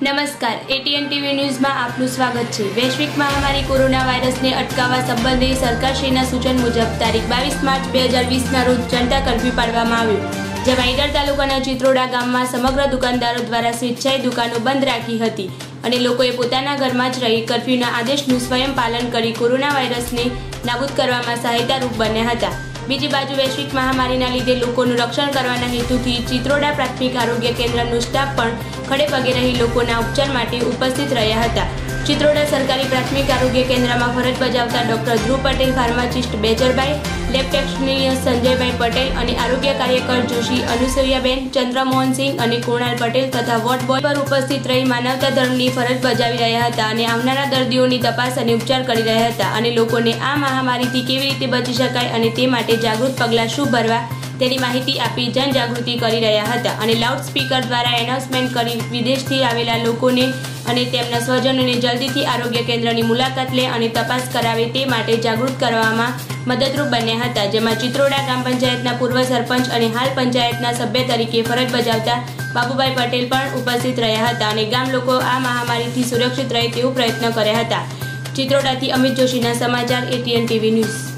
નમસ્કાર, ATN TV ન્યૂઝમાં આપનું સ્વાગત છે। વૈશ્વિક મહામારી કોરોના વાયરસને અટકાવવા સંબંધે સરકારશ્રીના સૂચન મુજબ તારીખ 22 માર્ચ 2020ના રોજ જનતા કર્ફ્યુ પાડવામાં આવ્યો, જેમાં ઈડર તાલુકાના ચિત્રોડા ગામમાં સમગ્ર દુકાનદારો દ્વારા સ્વેચ્છાએ દુકાનો બંધ રાખી હતી અને લોકોએ પોતાના ઘરમાં જ રહી કર્ફ્યુના આદેશનું સ્વયં પાલન કરી કોરોના વાયરસને નાબૂદ કરવામાં સહાયતારૂપ બન્યા હતા। બીજી બાજુ વૈશ્વિક મહામારીના લીધે લોકોનું રક્ષણ કરવાના હેતુથી ચિત્રોડા પ્રાથમિક આરોગ્ય કેન્દ્રનો સ્ટાફ પણ ખડે પગે રહી લોકોના ઉપચાર માટે ઉપસ્થિત રહ્યા હતા। ચિત્રોડા સરકારી પ્રાથમિક આરોગ્ય કેન્દ્રમાં ફરજ બજાવતા doctor Dhruv Patel, pharmacist Bejarbhai, lab technician Sanjaybhai Patel અને આરોગ્ય કાર્યકર જોશી અનુસૂયાબેન, ચંદ્રમોહનસિંહ અને કુણાલ પટેલ તથા વોર્ડ બોય પર ઉપસ્થિત રહી માનવતા ધર્મની ફરજ બજાવી રહ્યા હતા અને આવનારા દર્દીઓની તપાસ અને ઉપચાર કરી રહ્યા હતા અને લોકોને આ મહામારીથી કેવી રીતે બચી શકાય અને તે માટે જાગૃત પગલાં શું ભરવા તેની માહિતી આપી જનજાગૃતિ કરી રહ્યા હતા અને લાઉડ સ્પીકર દ્વારા એનાઉન્સમેન્ટ કરી વિદેશથી આવેલા લોકોને અને તેમના સ્વજનોને જલ્દીથી આરોગ્ય કેન્દ્રની મુલાકાત લે અને તપાસ કરાવે તે માટે જાગૃત કરવામાં મદદરૂપ બન્યા હતા, જેમાં ચિત્રોડા ગ્રામ પંચાયતના પૂર્વ સરપંચ અને હાલ પંચાયતના સભ્ય તરીકે ફરજ બજાવતા બાબુભાઈ પટેલ પણ ઉપસ્થિત રહ્યા હતા અને ગામ લોકો આ મહામારીથી સુરક્ષિત રહે તેવો પ્રયત્ન કર્યા હતા। ચિત્રોડાથી અમિત જોશીના સમાચાર, એટીએન ટીવી ન્યૂઝ।